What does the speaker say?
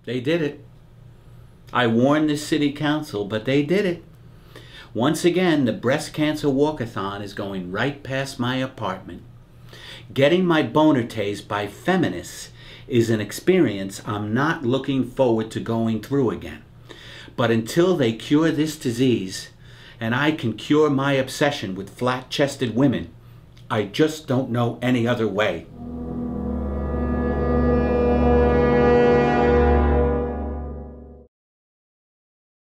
They did it. I warned the city council, but they did it. Once again, the breast cancer walkathon is going right past my apartment. Getting my boner tased by feminists is an experience I'm not looking forward to going through again. But until they cure this disease, and I can cure my obsession with flat-chested women, I just don't know any other way.